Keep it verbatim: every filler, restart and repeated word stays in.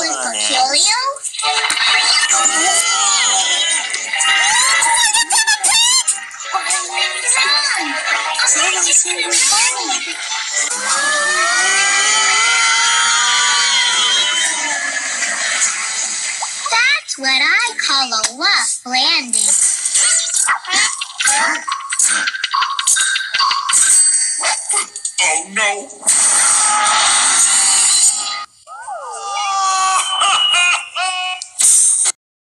Uncle Cheerio? That's what I call a rough landing. Oh no!